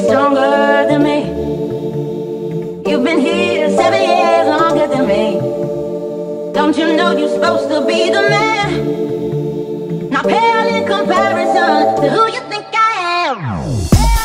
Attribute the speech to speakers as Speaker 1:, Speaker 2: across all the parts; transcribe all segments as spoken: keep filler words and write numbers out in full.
Speaker 1: stronger than me. You've been here seven years longer than me. Don't you know you're supposed to be the man? Not pale in comparison to who you think I am.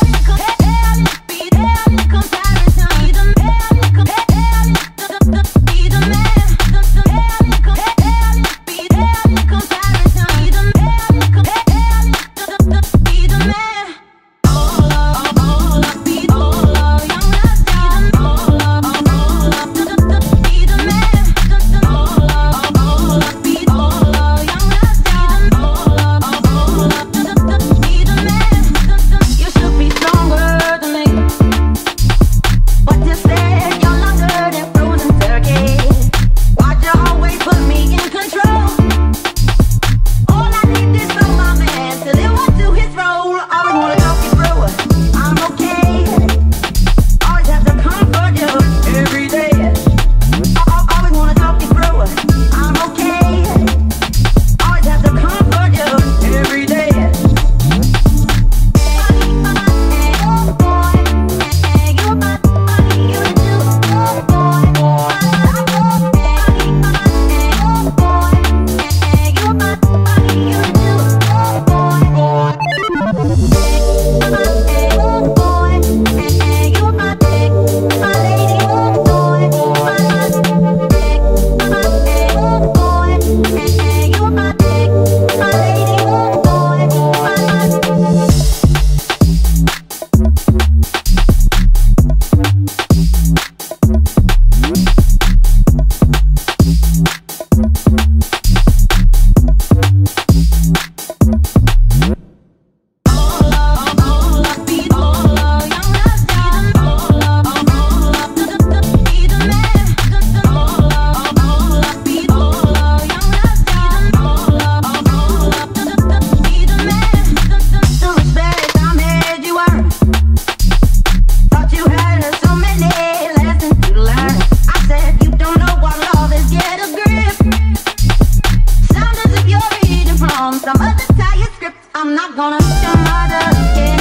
Speaker 1: I'm not gonna meet your mother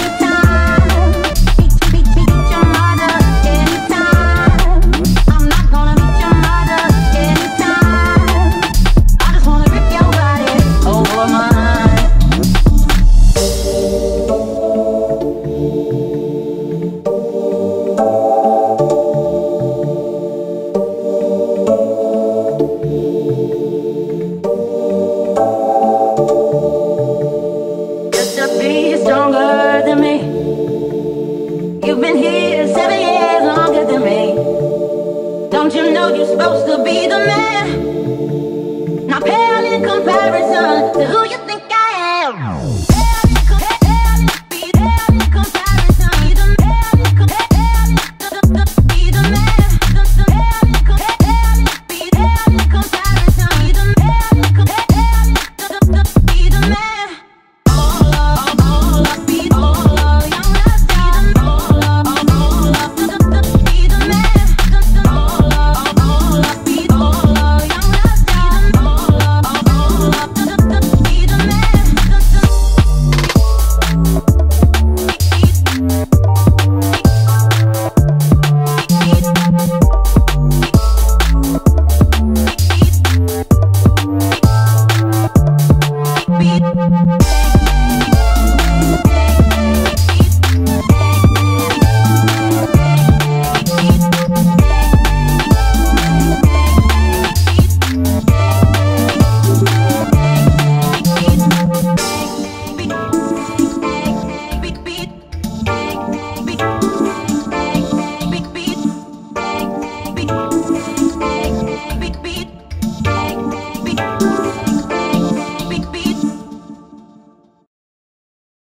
Speaker 1: anytime. Meet, meet, meet your mother anytime. I'm not gonna meet your mother anytime. I just wanna rip your body over mine. Be stronger than me. You've been here seven years longer than me. Don't you know you're supposed to be the man? Not pale in comparison to who you